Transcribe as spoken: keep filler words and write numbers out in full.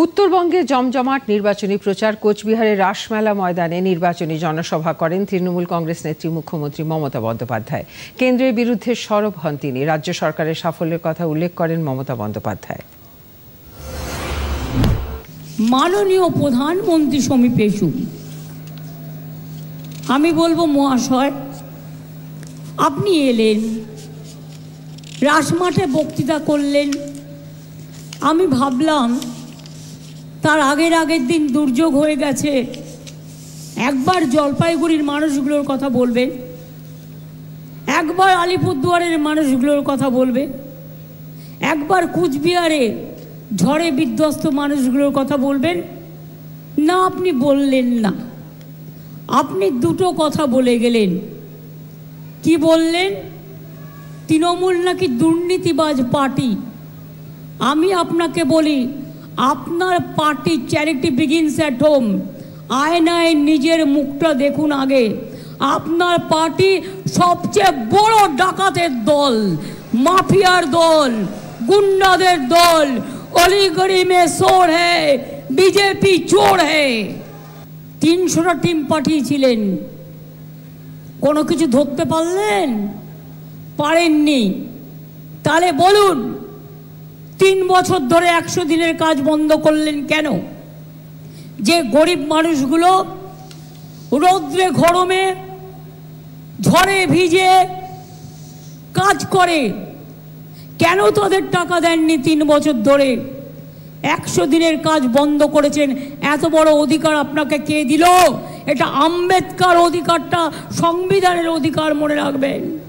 উত্তরবঙ্গে জমজমাট নির্বাচনী প্রচার। কোচবিহারের রাসমেলা ময়দানে নির্বাচনী জনসভা করেন তৃণমূল কংগ্রেস নেত্রী মুখ্যমন্ত্রী মমতা বন্দ্যোপাধ্যায়। কেন্দ্রের বিরুদ্ধে সরব হন তিনি। রাজ্য সরকারের সাফল্যের কথা উল্লেখ করেন মমতা বন্দ্যোপাধ্যায়। মাননীয় প্রধানমন্ত্রী সমীপে এসু, আমি বলবো মহাশয়, আপনি এলেন, রাসমাঠে বক্তৃতা করলেন। আমি ভাবলাম তার আগের আগের দিন দুর্যোগ হয়ে গেছে, একবার জলপাইগুড়ির মানুষগুলোর কথা বলবেন, একবার আলিপুরদুয়ারের মানুষগুলোর কথা বলবে, একবার কুচবিহারে ঝড়ে বিধ্বস্ত মানুষগুলোর কথা বলবেন। না, আপনি বললেন না। আপনি দুটো কথা বলে গেলেন। কি বললেন? তৃণমূল নাকি দুর্নীতিবাজ পার্টি। আমি আপনাকে বলি, আপনার party charity begins at home. আয়নায় নিজের মুখটা দেখুন আগে। আপনার পার্টি সবচেয়ে বড় ডাকাতের দল, মাফিয়ার দল, গুন্ডাদের দল। অলিগড়ি মে চোর হ্যায়, বিজেপি চোর হ্যায়। তিনশোটা টিম পাঠিয়েছিলেন, কোনো কিছু ধরতে পারলেন? পারেননি। তাহলে বলুন, তিন বছর ধরে একশো দিনের কাজ বন্ধ করলেন কেন? যে গরিব মানুষগুলো রৌদ্রে গরমে ঝড়ে ভিজে কাজ করে, কেন তাদের টাকা দেননি? তিন বছর ধরে একশো দিনের কাজ বন্ধ করেছেন। এত বড় অধিকার আপনাকে কে দিল? এটা আম্বেদকর অধিকারটা সংবিধানের অধিকার, মনে রাখবেন।